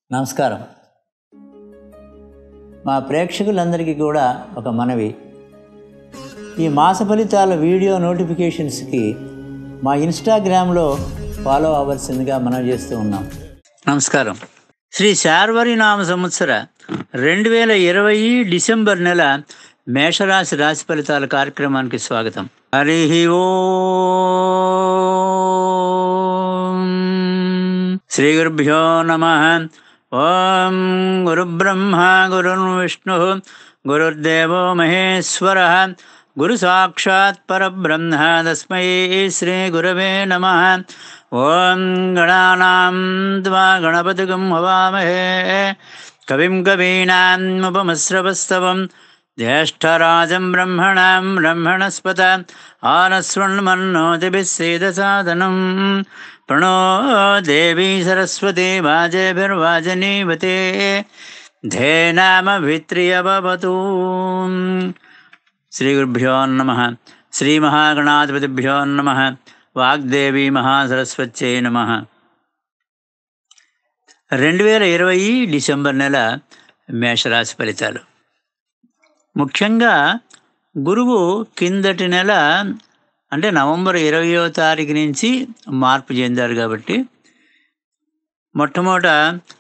నమస్కారం. మా ప్రేక్షకులందరికీ కూడా ఒక మనవి, ఈ మాస ఫలితాల వీడియో నోటిఫికేషన్స్కి మా ఇన్స్టాగ్రామ్లో ఫాలో అవ్వాల్సిందిగా మనం చేస్తూ ఉన్నాం. నమస్కారం. శ్రీ శార్వరినామ సంవత్సర 2020 డిసెంబర్ నెల మేషరాశి రాశి ఫలితాల కార్యక్రమానికి స్వాగతం. హరి ఓం. శ్రీ గురుభ్యో నమః. ఓం గురుబ్రహ్మ గురుర్విష్ణు గురుర్దేవో మహేశ్వరః గురు సాక్షాత్ పరబ్రహ్మ తస్మై శ్రీ గురవే నమః. ఓం గణానాం త్వా గణపతిగం హవామహే కవిం కవీనాం ఉపమశ్రవస్తవం జ్యేష్ఠరాజం బ్రహ్మణాం బ్రహ్మణస్పత ఆనస్వన్మన్నోతిభిः సేదసాదనం. ప్రణో దేవీ సరస్వతి వాజేభిర్వాజనీవతే ధేనామభిత్రియవతు. శ్రీ గురుభ్యో నమః. శ్రీ మహాగణాధిపతిభ్యో నమః. వాగ్దేవి మహాసరస్వత్యై నమః. 2020 డిసెంబర్ నెల మేషరాశి ఫలితాలు. ముఖ్యంగా గురువు కిందటి నెల అంటే నవంబర్ 20వ తారీఖు నుంచి మార్పు చెందారు కాబట్టి మొట్టమొదట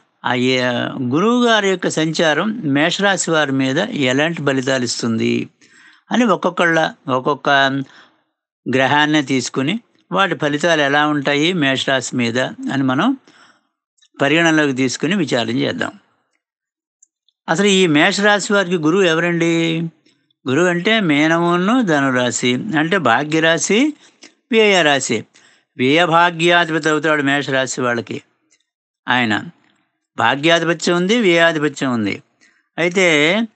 గురువు గారి యొక్క సంచారం మేషరాశి వారి మీద ఎలాంటి ఫలితాలు ఇస్తుంది అని ఒక్కొక్క గ్రహాన్ని తీసుకుని వాటి ఫలితాలు ఎలా ఉంటాయి మేషరాశి మీద అని మనం పరిగణనలోకి తీసుకుని విచారణ చేద్దాం. అసలు ఈ మేషరాశి వారికి గురువు ఎవరండి? గురువు అంటే మీనమును ధనురాశి అంటే భాగ్యరాశి, వ్యయరాశి. వ్యయభాగ్యాధిపతి అవుతాడు మేషరాశి వాళ్ళకి. ఆయన భాగ్యాధిపత్యం ఉంది, వ్యయాధిపత్యం ఉంది. అయితే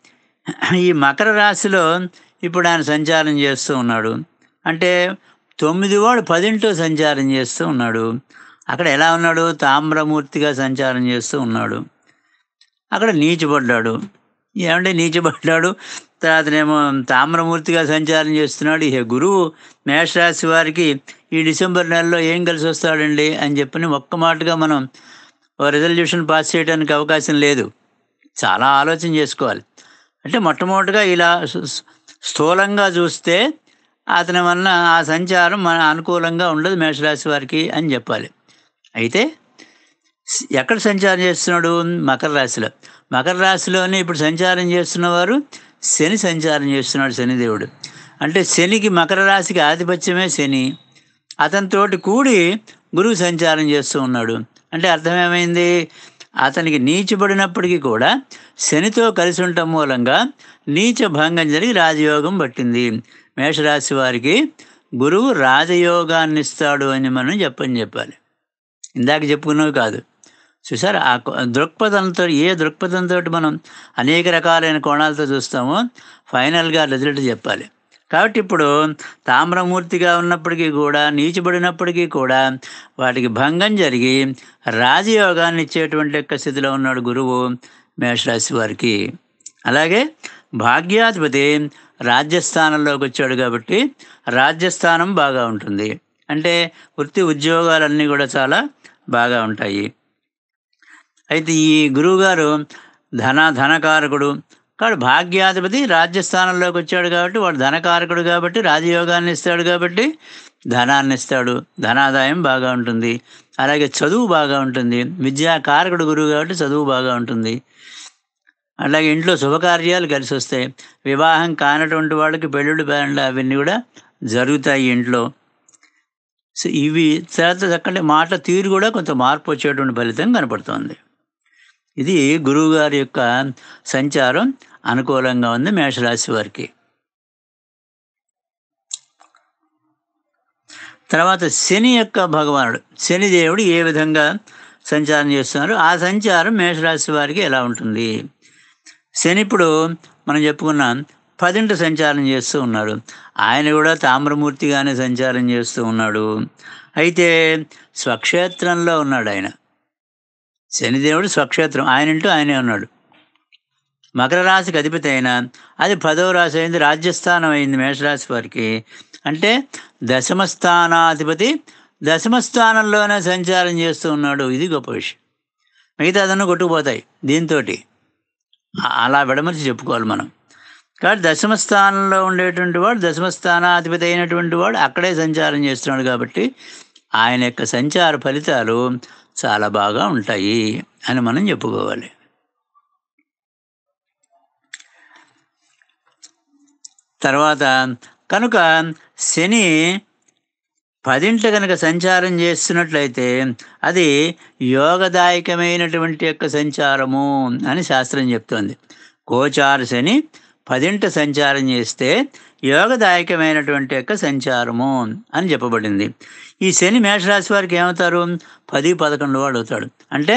ఈ మకర రాశిలో ఇప్పుడు ఆయన సంచారం చేస్తూ ఉన్నాడు. అంటే 9 వాడు 10 సంచారం చేస్తూ ఉన్నాడు. అక్కడ ఎలా ఉన్నాడు? తామ్రమూర్తిగా సంచారం చేస్తూ ఉన్నాడు. అక్కడ నీచబడ్డాడు. ఏమంటే నీచబడ్డాడు, తర్వాతనేమో తామ్రమూర్తిగా సంచారం చేస్తున్నాడు. ఇక గురువు మేషరాశి వారికి ఈ డిసెంబర్ నెలలో ఏం కలిసి వస్తాడండి అని చెప్పని ఒక్క మాటగా మనం రిజల్యూషన్ పాస్ చేయడానికి అవకాశం లేదు. చాలా ఆలోచన చేసుకోవాలి. అంటే మొట్టమొదటిగా ఇలా స్థూలంగా చూస్తే అతని వలన ఆ సంచారం మన అనుకూలంగా ఉండదు మేషరాశి వారికి అని చెప్పాలి. అయితే ఎక్కడ సంచారం చేస్తున్నాడు? మకర రాశిలో. మకర రాశిలోనే ఇప్పుడు సంచారం చేస్తున్నవారు శని సంచారం చేస్తున్నాడు, శనిదేవుడు. అంటే శనికి మకర రాశికి ఆధిపత్యమే శని. అతనితోటి కూడి గురువు సంచారం చేస్తూ ఉన్నాడు. అంటే అర్థమేమైంది? అతనికి నీచబడినప్పటికీ కూడా శనితో కలిసి ఉండటం మూలంగా నీచ భంగం జరిగి రాజయోగం పట్టింది. మేషరాశి వారికి గురువు రాజయోగాన్ని ఇస్తాడు అని మనం చెప్పాలి. ఇందాక చెప్పుకున్నవి కాదు. చూసారు, ఆ దృక్పథంతో ఏ దృక్పథంతో మనం అనేక రకాలైన కోణాలతో చూస్తామో ఫైనల్గా రిజల్ట్ చెప్పాలి. కాబట్టి ఇప్పుడు తామ్రమూర్తిగా ఉన్నప్పటికీ కూడా నీచబడినప్పటికీ కూడా వాటికి భంగం జరిగి రాజయోగాన్ని ఇచ్చేటువంటి యొక్క స్థితిలో ఉన్నాడు గురువు మేషరాశి వారికి. అలాగే భాగ్యాధిపతి రాజ్యస్థానంలోకి వచ్చాడు కాబట్టి రాజ్యస్థానం బాగా ఉంటుంది. అంటే వృత్తి ఉద్యోగాలన్నీ కూడా చాలా బాగా ఉంటాయి. అయితే ఈ గురువుగారు ధనకారకుడు కాబట్టి భాగ్యాధిపతి రాజ్యస్థానంలోకి వచ్చాడు కాబట్టి వాడు ధనకారకుడు కాబట్టి రాజయోగాన్ని ఇస్తాడు కాబట్టి ధనాన్ని ఇస్తాడు, ధనాదాయం బాగా ఉంటుంది. అలాగే చదువు బాగా ఉంటుంది. విద్యాకారకుడు గురువు కాబట్టి చదువు బాగా ఉంటుంది. అలాగే ఇంట్లో శుభకార్యాలు కలిసి వస్తాయి. వివాహం కానటువంటి వాళ్ళకి పెళ్ళిళ్ళు పేరంళ్ళు అవన్నీ కూడా జరుగుతాయి ఇంట్లో. సో ఇవి తర్వాత చక్కటి మాట తీరు కూడా కొంత మార్పు వచ్చేటువంటి ఫలితం కనపడుతుంది. ఇది గురువుగారి యొక్క సంచారం అనుకూలంగా ఉంది మేషరాశి వారికి. తర్వాత శని యొక్క భగవానుడు శనిదేవుడు ఏ విధంగా సంచారం చేస్తున్నారు, ఆ సంచారం మేషరాశి వారికి ఎలా ఉంటుంది? శని ఇప్పుడు మనం చెప్పుకున్నాం 10 సంచారం చేస్తూ ఉన్నాడు. ఆయన కూడా తామ్రమూర్తిగానే సంచారం చేస్తూ ఉన్నాడు. అయితే స్వక్షేత్రంలో ఉన్నాడు ఆయన. శనిదేవుడు స్వక్షేత్రం, ఆయనంటూ ఆయనే ఉన్నాడు. మకర రాశికి అధిపతి అయినా అది 10వ రాశి అయింది, రాజ్యస్థానం అయింది మేషరాశి వారికి. అంటే దశమస్థానాధిపతి దశమస్థానంలోనే సంచారం చేస్తూ ఉన్నాడు. ఇది గొప్ప విషయం. మిగతా అదన్నీ కొట్టుకుపోతాయి దీంతో. అలా విడమర్చి చెప్పుకోవాలి మనం. కాబట్టి దశమ స్థానంలో ఉండేటువంటి వాడు, దశమ స్థానాధిపతి అయినటువంటి వాడు అక్కడే సంచారం చేస్తున్నాడు కాబట్టి ఆయన యొక్క సంచార ఫలితాలు చాలా బాగా ఉంటాయి అని మనం చెప్పుకోవాలి. తర్వాత కనుక శని 10 కనుక సంచారం చేస్తున్నట్లయితే అది యోగదాయకమైనటువంటి యొక్క సంచారము అని శాస్త్రం చెప్తోంది. గోచార శని 10 సంచారం చేస్తే యోగదాయకమైనటువంటి యొక్క సంచారము అని చెప్పబడింది. ఈ శని మేషరాశి వారికి ఏమవుతారు? 10, 11 వాడు అవుతాడు. అంటే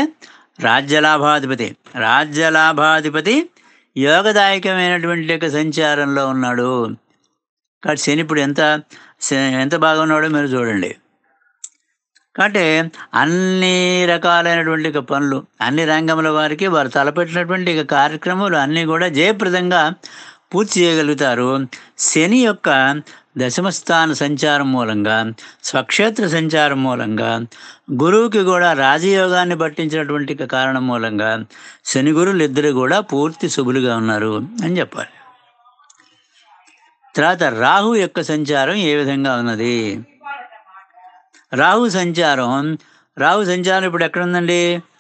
రాజ్యలాభాధిపతి యోగదాయకమైనటువంటి యొక్క సంచారంలో ఉన్నాడు. కాబట్టి శని ఇప్పుడు ఎంత బాగా ఉన్నాడో మీరు చూడండి. కాబట్టి అన్ని రకాలైనటువంటి పనులు, అన్ని రంగముల వారికి వారు తలపెట్టినటువంటి కార్యక్రమాలు అన్నీ కూడా జయప్రదంగా పూర్తి చేయగలుగుతారు. శని యొక్క దశమస్థాన సంచారం మూలంగా, స్వక్షేత్ర సంచారం మూలంగా, గురువుకి కూడా రాజయోగాన్ని పట్టించినటువంటి కారణం మూలంగా శని గురువులు ఇద్దరు కూడా పూర్తి శుభులుగా ఉన్నారు అని చెప్పాలి. తర్వాత రాహు యొక్క సంచారం ఏ విధంగా ఉన్నది? రాహు సంచారం ఇప్పుడు ఎక్కడుందండి?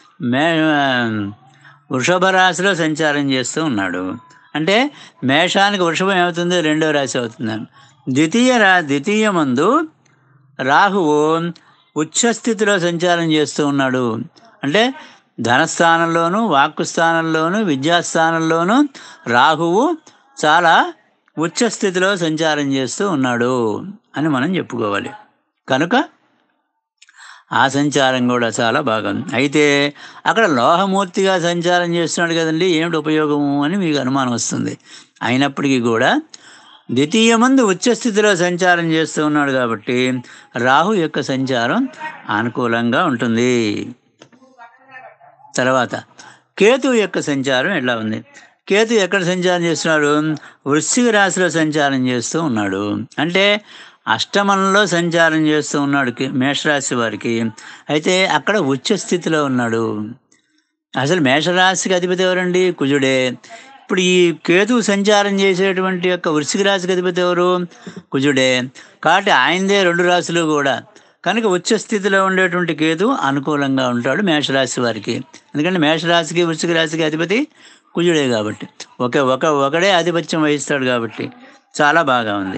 వృషభ రాశిలో సంచారం చేస్తూ ఉన్నాడు. అంటే మేషానికి వృషభం ఏమవుతుంది? 2వ రాశి అవుతుందని. ద్వితీయమందు రాహువు ఉచ్చస్థితిలో సంచారం చేస్తూ ఉన్నాడు. అంటే ధనస్థానంలోను, వాక్కు స్థానంలోను, విద్యాస్థానంలోను రాహువు చాలా ఉచ్చస్థితిలో సంచారం చేస్తూ ఉన్నాడు అని మనం చెప్పుకోవాలి. కనుక ఆ సంచారం కూడా చాలా బాగుంది. అయితే అక్కడ లోహమూర్తిగా సంచారం చేస్తున్నాడు కదండి, ఏమిటి ఉపయోగము అని మీకు అనుమానం వస్తుంది. అయినప్పటికీ కూడా ద్వితీయమందు ఉచ్చస్థితిలో సంచారం చేస్తూ ఉన్నాడు కాబట్టి రాహు యొక్క సంచారం అనుకూలంగా ఉంటుంది. తర్వాత కేతు యొక్క సంచారం ఎలా ఉంది? కేతు ఎక్కడ సంచారం చేస్తున్నాడు? వృశ్చిక రాశిలో సంచారం చేస్తూ ఉన్నాడు. అంటే అష్టమంలో సంచారం చేస్తూ ఉన్నాడు మేషరాశి వారికి. అయితే అక్కడ ఉచ్చస్థితిలో ఉన్నాడు. అసలు మేషరాశికి అధిపతి ఎవరండి? కుజుడే. ఇప్పుడు ఈ కేతు సంచారం చేసేటువంటి యొక్క వృశ్చిక రాశికి అధిపతి ఎవరు? కుజుడే. కాబట్టి ఆయనదే 2 రాశులు కూడా. కనుక ఉచ్చస్థితిలో ఉండేటువంటి కేతు అనుకూలంగా ఉంటాడు మేషరాశి వారికి. ఎందుకంటే మేషరాశికి వృశ్చిక రాశికి అధిపతి కుజుడే కాబట్టి ఒకడే ఆధిపత్యం వహిస్తాడు కాబట్టి చాలా బాగా ఉంది.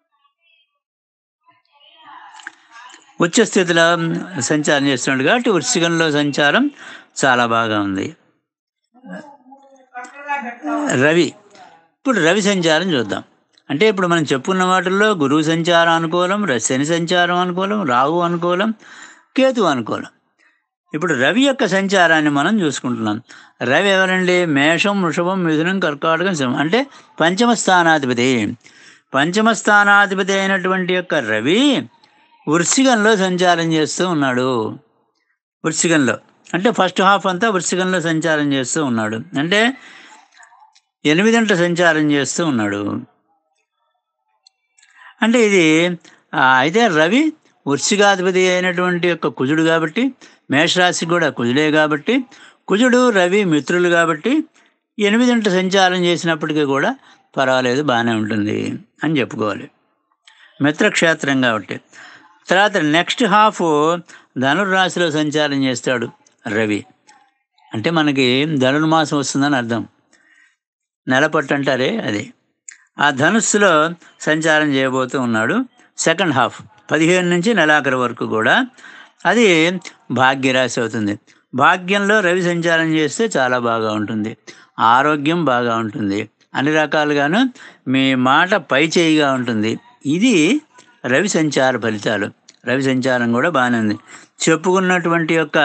ఉచ్చస్థితిలో సంచారం చేస్తున్నాడు కాబట్టి వృశ్చికంలో సంచారం చాలా బాగా ఉంది. ఇప్పుడు రవి సంచారం చూద్దాం. అంటే ఇప్పుడు మనం చెప్పుకున్న వాటిల్లో గురువు సంచారం అనుకూలం, శని సంచారం అనుకూలం, రాహు అనుకూలం, కేతు అనుకూలం. ఇప్పుడు రవి యొక్క సంచారాన్ని మనం చూసుకుంటున్నాం. రవి ఎవరండి? మేషం, వృషభం, మిథునం, కర్కాటకం, సింహం. అంటే పంచమ స్థానాధిపతి అయినటువంటి యొక్క రవి వృశ్చికంలో సంచారం చేస్తూ ఉన్నాడు. వృశ్చికంలో అంటే ఫస్ట్ హాఫ్ అంతా వృశ్చికంలో సంచారం చేస్తూ ఉన్నాడు. అంటే 8 సంచారం చేస్తూ ఉన్నాడు. అంటే ఇది అయితే రవి వృశ్చికాధిపతి అయినటువంటి యొక్క కుజుడు కాబట్టి, మేషరాశికి కూడా కుజుడే కాబట్టి, కుజుడు రవి మిత్రులు కాబట్టి 8 సంచారం చేసినప్పటికీ కూడా పర్వాలేదు, బాగానే ఉంటుంది అని చెప్పుకోవాలి. మిత్రక్షేత్రం కాబట్టి. తర్వాత నెక్స్ట్ హాఫ్ ధనుర్రాశిలో సంచారం చేస్తాడు రవి. అంటే మనకి ధనుర్మాసం వస్తుందని అర్థం. నెలపట్టు అంటారే అది. ఆ ధనుస్సులో సంచారం చేయబోతూ ఉన్నాడు. సెకండ్ హాఫ్ 15 నుంచి నెలాఖరు వరకు కూడా అది భాగ్యరాశి అవుతుంది. భాగ్యంలో రవి సంచారం చేస్తే చాలా బాగా ఉంటుంది. ఆరోగ్యం బాగా ఉంటుంది. అన్ని రకాలుగాను మీ మాట పై చేయిగా ఉంటుంది. ఇది రవి సంచార ఫలితాలు. రవి సంచారం కూడా బాగానే ఉంది. చెప్పుకున్నటువంటి యొక్క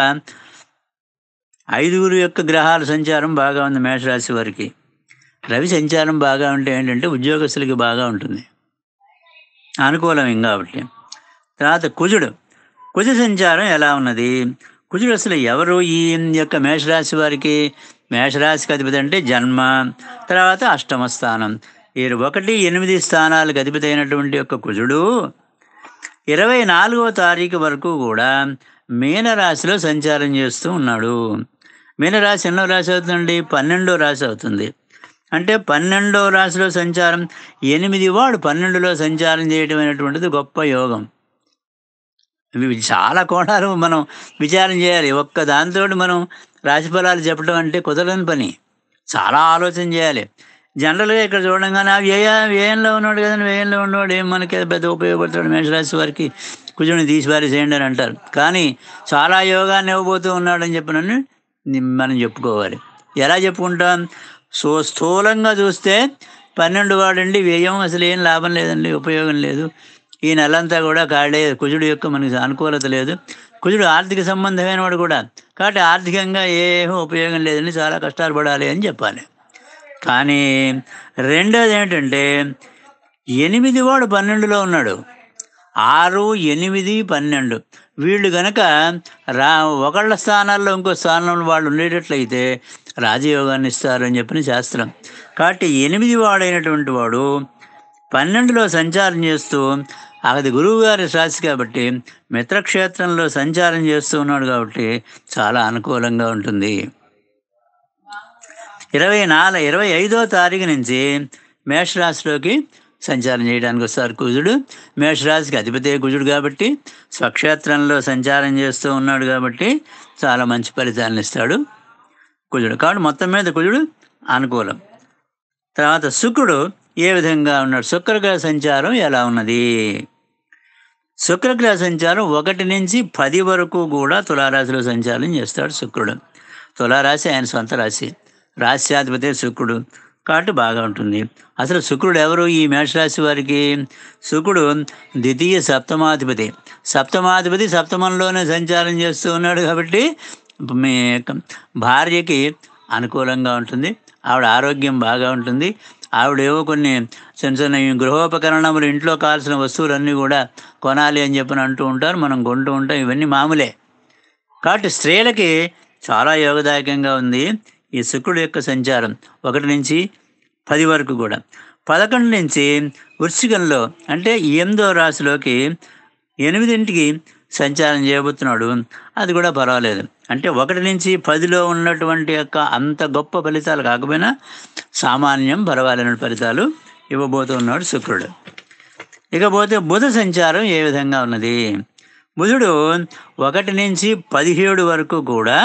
5 యొక్క గ్రహాల సంచారం బాగా ఉంది మేషరాశి వారికి. రవి సంచారం బాగా ఉంటే ఏంటంటే ఉద్యోగస్తులకి బాగా ఉంటుంది, అనుకూలం కాబట్టి. తర్వాత కుజ సంచారం ఎలా ఉన్నది? కుజుడు అసలు ఎవరు ఈ యొక్క మేషరాశి వారికి? మేషరాశికి అధిపతి అంటే జన్మ, తర్వాత అష్టమ స్థానం. 1, 8 స్థానాలకు అధిపతి అయినటువంటి యొక్క కుజుడు 24వ తారీఖు వరకు కూడా మీనరాశిలో సంచారం చేస్తూ ఉన్నాడు. మీనరాశి ఎన్నో రాశి అవుతుందండి? 12వ రాశి అవుతుంది. అంటే 12వ రాశిలో సంచారం, 8 వాడు 12లో సంచారం చేయడం అనేటువంటిది గొప్ప యోగం. ఇవి చాలా కోణాలు మనం విచారం చేయాలి. ఒక్క దాంతోటి మనం రాశి ఫలాలు చెప్పడం అంటే కుదరని పని. చాలా ఆలోచన చేయాలి. జనరల్‌గా ఇక్కడ చూడంగానే వ్యయంలో ఉన్నాడు కదండీ! వ్యయంలో ఉన్నవాడు ఏం మనకి పెద్ద ఉపయోగపడతాడు, మేషరాశి వారికి కుజుడిని తీసి పారేసేయండి అని అంటారు. కానీ చాలా యోగాన్ని ఇవ్వబోతూ ఉన్నాడని చెప్పినని మనం చెప్పుకోవాలి. ఎలా చెప్పుకుంటాం? స్థూలంగా చూస్తే 12 వాడండి వ్యయం, అసలు ఏం లాభం లేదండి, ఉపయోగం లేదు. ఈ నెలంతా కూడా ఖాళీ. కుజుడు యొక్క మనకి అనుకూలత లేదు. కుజుడు ఆర్థిక సంబంధమైన వాడు కూడా. కాబట్టి ఆర్థికంగా ఏమీ ఉపయోగం లేదండి, చాలా కష్టాలు పడాలి అని చెప్పాలి. కానీ రెండోదేంటంటే 8 వాడు 12లో ఉన్నాడు. 6, 8, 12 వీళ్ళు గనక ఒకళ్ళ స్థానాల్లో ఇంకో స్థానంలో వాళ్ళు ఉండేటట్లయితే రాజయోగాన్ని ఇస్తారని చెప్పిన శాస్త్రం. కాబట్టి 8 వాడైనటువంటి వాడు 12లో సంచారం చేస్తూ, అది గురువుగారి రాశి కాబట్టి మిత్రక్షేత్రంలో సంచారం చేస్తూ ఉన్నాడు కాబట్టి చాలా అనుకూలంగా ఉంటుంది. 25వ తారీఖు నుంచి మేషరాశిలోకి సంచారం చేయడానికి వస్తారు కుజుడు. మేషరాశికి అధిపతి కుజుడు కాబట్టి స్వక్షేత్రంలో సంచారం చేస్తూ ఉన్నాడు కాబట్టి చాలా మంచి ఫలితాలను ఇస్తాడు కుజుడు. కాబట్టి మొత్తం మీద కుజుడు అనుకూలం. తర్వాత శుక్రుడు ఏ విధంగా ఉన్నాడు? శుక్రగ్రహ సంచారం ఎలా ఉన్నది? శుక్రగ్రహ సంచారం 1 నుంచి 10 వరకు కూడా తులారాశిలో సంచారం చేస్తాడు శుక్రుడు. తులారాశి ఆయన సొంత రాశి, రాశ్యాధిపతి శుక్రుడు కాబట్టి బాగా ఉంటుంది. అసలు శుక్రుడు ఎవరు ఈ మేషరాశి వారికి? శుక్రుడు ద్వితీయ సప్తమాధిపతి. సప్తమాధిపతి సప్తమంలోనే సంచారం చేస్తూ ఉన్నాడు కాబట్టి మీ భార్యకి అనుకూలంగా ఉంటుంది. ఆవిడ ఆరోగ్యం బాగా ఉంటుంది. ఆవిడ ఏవో కొన్ని చిన్న చిన్న గృహోపకరణములు, ఇంట్లో కావాల్సిన వస్తువులన్నీ కూడా కొనాలి అని చెప్పని అంటూ ఉంటారు. మనం కొంటూ ఉంటాం. ఇవన్నీ మామూలే. కాబట్టి స్త్రీలకి చాలా యోగదాయకంగా ఉంది ఈ శుక్రుడు యొక్క సంచారం 1 నుంచి 10 వరకు కూడా. 11 నుంచి వృశ్చికంలో అంటే 8వ రాశిలోకి 8ంటికి సంచారం చేయబోతున్నాడు. అది కూడా పర్వాలేదు. అంటే 1 నుంచి 10లో ఉన్నటువంటి యొక్క అంత గొప్ప ఫలితాలు కాకపోయినా సామాన్యం పర్వాలేని ఫలితాలు ఇవ్వబోతున్నాడు శుక్రుడు. ఇకపోతే బుధ సంచారం ఏ విధంగా ఉన్నది? బుధుడు 1 నుంచి 17 వరకు కూడా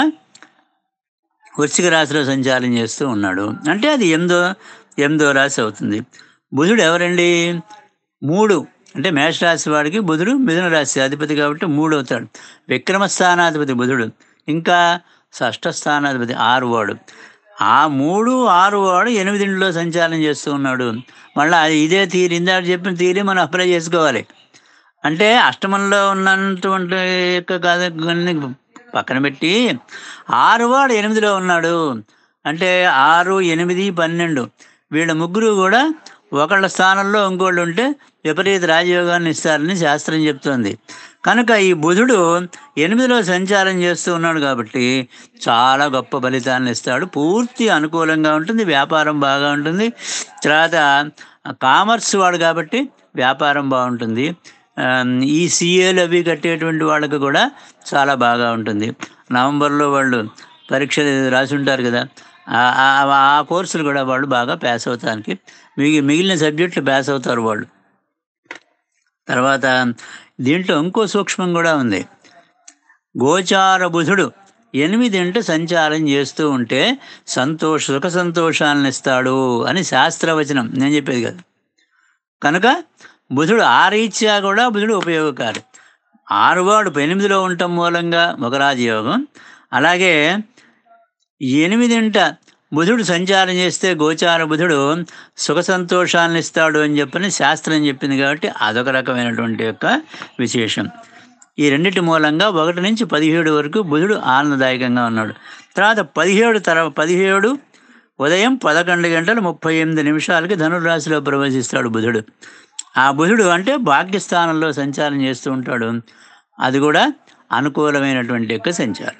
వృశ్చిక రాశిలో సంచారం చేస్తూ ఉన్నాడు. అంటే అది 8వ రాశి అవుతుంది. బుధుడు ఎవరండి? 3 అంటే మేషరాశి వాడికి బుధుడు మిథున రాశి అధిపతి కాబట్టి 3 అవుతాడు. విక్రమస్థానాధిపతి బుధుడు. ఇంకా షష్ఠ స్థానాధిపతి 6 వాడు. ఆ 3, 6 వాడు 8లో సంచారం చేస్తూ ఉన్నాడు. మళ్ళీ ఇదే తీరు, ఇందాక చెప్పిన తీరే మనం అప్లై చేసుకోవాలి. అంటే అష్టమంలో ఉన్నటువంటి యొక్క కాదని పక్కన పెట్టి 6 వాడు 8లో ఉన్నాడు. అంటే 6, 8, 12 వీళ్ళ ముగ్గురు కూడా ఒకళ్ళ స్థానంలో ఇంకోళ్ళు ఉంటే విపరీత రాజయోగాన్ని ఇస్తారని శాస్త్రం చెప్తోంది. కనుక ఈ బుధుడు 8లో సంచారం చేస్తూ ఉన్నాడు కాబట్టి చాలా గొప్ప ఫలితాన్ని ఇస్తాడు. పూర్తి అనుకూలంగా ఉంటుంది. వ్యాపారం బాగా ఉంటుంది. తర్వాత కామర్స్ వాడు కాబట్టి వ్యాపారం బాగుంటుంది. ఈ సీఏలు అవి కట్టేటువంటి వాళ్ళకి కూడా చాలా బాగా ఉంటుంది. నవంబర్లో వాళ్ళు పరీక్షలు రాసి ఉంటారు కదా, ఆ కోర్సులు కూడా వాళ్ళు బాగా పాస్ అవుతానికి మిగిలిన సబ్జెక్టులు పాస్ అవుతారు వాళ్ళు. తర్వాత దీంట్లో ఇంకో సూక్ష్మం కూడా ఉంది. గోచార బుధుడు 8 సంచారం చేస్తూ ఉంటే సుఖ సంతోషాలను ఇస్తాడు అని శాస్త్రవచనం, నేను చెప్పేది కదా. కనుక బుధుడు ఆ రీత్యా కూడా బుధుడు ఉపయోగకారి. 6 వాడు 8లో ఉండటం మూలంగా ఒక రాజయోగం. అలాగే 8 బుధుడు సంచారం చేస్తే గోచార బుధుడు సుఖ సంతోషాలను ఇస్తాడు అని చెప్పని శాస్త్రం చెప్పింది కాబట్టి అదొక రకమైనటువంటి యొక్క విశేషం. ఈ రెండింటి మూలంగా 1 నుంచి 17 వరకు బుధుడు ఆనందదాయకంగా ఉన్నాడు. తర్వాత 17 ఉదయం 11:38 ధనుర్రాశిలో ప్రవేశిస్తాడు బుధుడు. ఆ బుధుడు అంటే భాగ్యస్థానంలో సంచారం చేస్తూ ఉంటాడు. అది కూడా అనుకూలమైనటువంటి యొక్క సంచారం.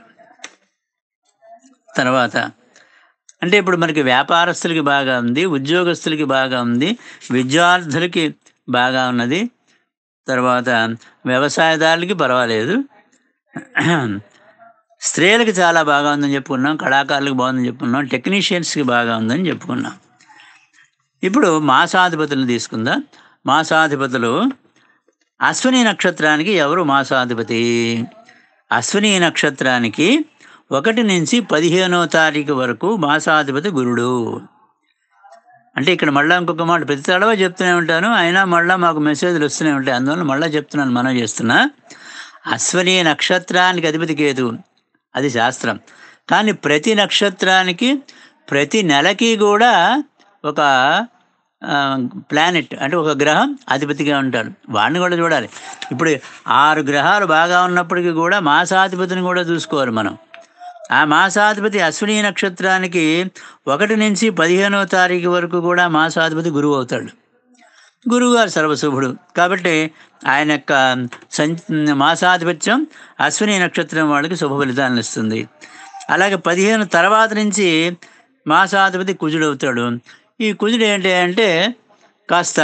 తర్వాత అంటే ఇప్పుడు మనకి వ్యాపారస్తులకి బాగా ఉంది, ఉద్యోగస్తులకి బాగా ఉంది, విద్యార్థులకి బాగా ఉన్నది. తర్వాత వ్యవసాయదారులకి పర్వాలేదు. స్త్రీలకు చాలా బాగా ఉందని చెప్పుకున్నాం, కళాకారులకు బాగుందని చెప్పుకున్నాం, టెక్నీషియన్స్కి బాగా ఉందని చెప్పుకున్నాం. ఇప్పుడు మాసాధిపతులను తీసుకుందాం. మాసాధిపతులు అశ్విని నక్షత్రానికి ఎవరు మాసాధిపతి? అశ్విని నక్షత్రానికి 1 నుంచి 15వ తారీఖు వరకు మాసాధిపతి గురుడు. అంటే ఇక్కడ మళ్ళీ ఇంకొక మాట ప్రతి తడవ చెప్తూనే ఉంటాను, అయినా మళ్ళీ మాకు మెసేజ్లు వస్తూనే ఉంటాయి, అందువల్ల మళ్ళీ చెప్తున్నాను, మనం చేస్తున్నా. అశ్విని నక్షత్రానికి అధిపతి కేతు, అది శాస్త్రం. కానీ ప్రతి నక్షత్రానికి ప్రతి నెలకి కూడా ఒక ప్లానెట్ అంటే ఒక గ్రహం అధిపతిగా ఉంటాడు, వాడిని కూడా చూడాలి. ఇప్పుడు 6 గ్రహాలు బాగా ఉన్నప్పటికీ కూడా మాసాధిపతిని కూడా చూసుకోవాలి మనం. ఆ మాసాధిపతి అశ్విని నక్షత్రానికి 1 నుంచి 15వ తారీఖు వరకు కూడా మాసాధిపతి గురువు అవుతాడు. గురువుగారు సర్వశుభుడు కాబట్టి ఆయన యొక్క మాసాధిపత్యం అశ్విని నక్షత్రం వాళ్ళకి శుభ ఫలితాలను ఇస్తుంది. అలాగే 15 తర్వాత నుంచి మాసాధిపతి కుజుడు అవుతాడు. ఈ కుజుడు ఏంటి అంటే కాస్త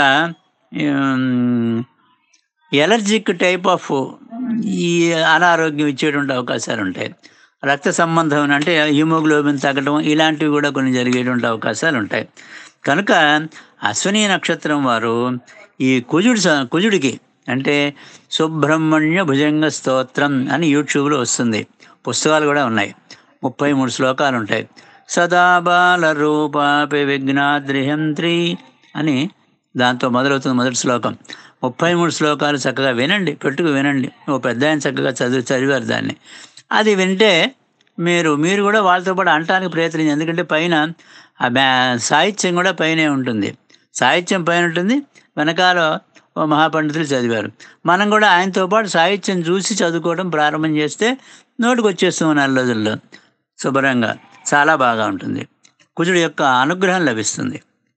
ఎలర్జిక్ టైప్ ఆఫ్ ఈ అనారోగ్యం ఇచ్చేటువంటి అవకాశాలు ఉంటాయి. రక్త సంబంధం అంటే హిమోగ్లోబిన్ తగ్గడం ఇలాంటివి కూడా కొన్ని జరిగేటువంటి అవకాశాలు ఉంటాయి. కనుక అశ్విని నక్షత్రం వారు ఈ కుజుడికి అంటే సుబ్రహ్మణ్య భుజంగ స్తోత్రం అని యూట్యూబ్లో వస్తుంది, పుస్తకాలు కూడా ఉన్నాయి, 33 శ్లోకాలు ఉంటాయి. సదా బాల రూపాపి విఘ్నాద్రిహంత్రి అని దాంతో మొదలవుతుంది మొదటి శ్లోకం. 33 శ్లోకాలు చక్కగా వినండి, వినండి. ఓ పెద్ద ఆయన చక్కగా చదివారు దాన్ని. అది వింటే మీరు కూడా వాళ్ళతో పాటు అనటానికి ప్రయత్నించండి. ఎందుకంటే పైన సాహిత్యం కూడా పైనే ఉంటుంది, సాహిత్యం పైన ఉంటుంది, వెనకాల ఓ మహాపండితులు చదివారు. మనం కూడా ఆయనతో పాటు సాహిత్యం చూసి చదువుకోవడం ప్రారంభం చేస్తే నోటికి వచ్చేస్తాం 4 రోజుల్లో శుభ్రంగా, చాలా బాగా ఉంటుంది. కుజుడి యొక్క అనుగ్రహం లభిస్తుంది.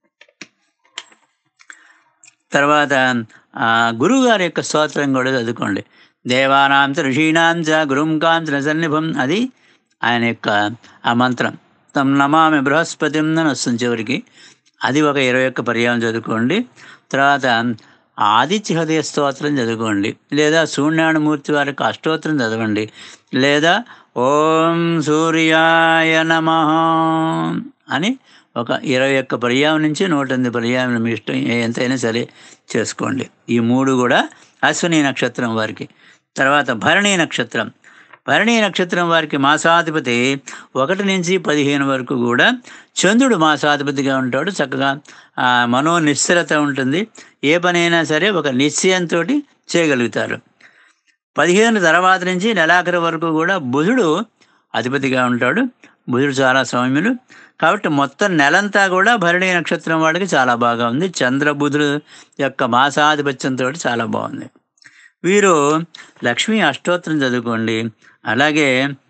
తర్వాత గురువుగారి యొక్క స్తోత్రం కూడా చదువుకోండి. దేవానాంచ ఋషీణాంచ గురుం కాంచన సన్నిభం, అది ఆయన యొక్క ఆ మంత్రం. తం నమామి బృహస్పతిం అని వస్తుంది చివరికి, అది ఒక 21 పర్యాయం చదువుకోండి. తర్వాత ఆదిత్య హృదయ స్తోత్రం చదువుకోండి, లేదా సూర్యనారాయణమూర్తి వారి యొక్క అష్టోత్తరం చదవండి, లేదా ఓం సూర్యాయ నమః అని ఒక 21 పర్యాయం నుంచి 108 పర్యాయం మీ ఇష్టం ఎంతైనా సరే చేసుకోండి. ఈ 3 కూడా అశ్విని నక్షత్రం వారికి. తర్వాత భరణీ నక్షత్రం. భరణీ నక్షత్రం వారికి మాసాధిపతి 1 నుంచి 15 వరకు కూడా చంద్రుడు మాసాధిపతిగా ఉంటాడు. చక్కగా మనోనిశ్చలత ఉంటుంది, ఏ పనైనా సరే ఒక నిశ్చయంతో చేయగలుగుతారు. 15 తర్వాత నుంచి నెలాఖరు వరకు కూడా బుధుడు అధిపతిగా ఉంటాడు. బుధుడు చాలా సౌమ్యులు కాబట్టి మొత్తం నెలంతా కూడా భరణీ నక్షత్రం వాడికి చాలా బాగా ఉంది. చంద్రబుధుడు యొక్క మాసాధిపత్యంతో చాలా బాగుంది. వీరు లక్ష్మీ అష్టోత్తరం చదువుకోండి, అలాగే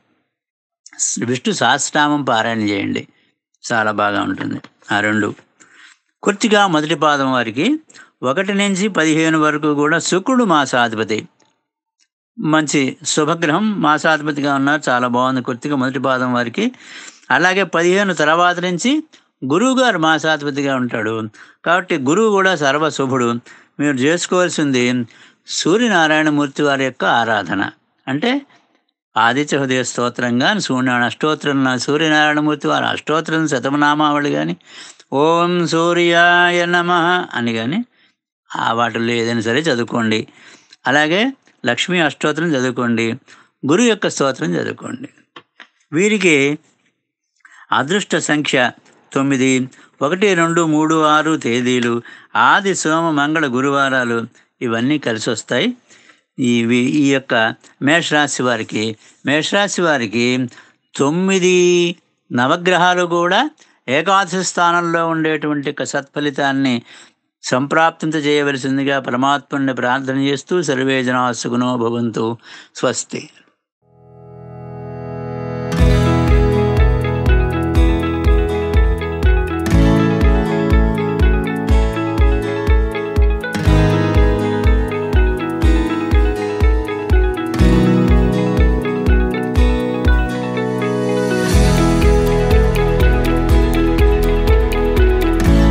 విష్ణు సహస్రనామం పారాయణ చేయండి, చాలా బాగా ఉంటుంది. ఆ 2. కృత్తిక మొదటి పాదం వారికి 1 నుంచి 15 వరకు కూడా శుక్రుడు మాసాధిపతి, మంచి శుభగ్రహం, మాసాధిపతిగా ఉన్నారు, చాలా బాగుంది కృత్తిక మొదటి పాదం వారికి. అలాగే 15 తర్వాత నుంచి గురువుగారు మాసాధిపతిగా ఉంటాడు కాబట్టి గురువు కూడా సర్వశుభుడు. మీరు చేసుకోవాల్సింది సూర్యనారాయణమూర్తి వారి యొక్క ఆరాధన, అంటే ఆదిత్య హృదయ స్తోత్రం కానీ సూర్యనారాయణ అష్టోత్తరం, సూర్యనారాయణమూర్తి వారి అష్టోత్తరం శతమనామావళి కానీ ఓం సూర్యాయ నమః అని కానీ వాటిల్లో ఏదైనా సరే చదువుకోండి. అలాగే లక్ష్మీ అష్టోత్తరం చదువుకోండి, గురువు యొక్క స్తోత్రం చదువుకోండి. వీరికి అదృష్ట సంఖ్య 9, 1, 2, 3, 6 తేదీలు, ఆది సోమ మంగళ గురువారాలు ఇవన్నీ కలిసి వస్తాయి. ఈ యొక్క మేషరాశి వారికి 9 నవగ్రహాలు కూడా ఏకాదశి స్థానంలో ఉండేటువంటి సత్ఫలితాన్ని సంప్రాప్తింత చేయవలసిందిగా పరమాత్మని ప్రార్థన చేస్తూ సర్వే జనా సుఖినో భవంతు. స్వస్తి.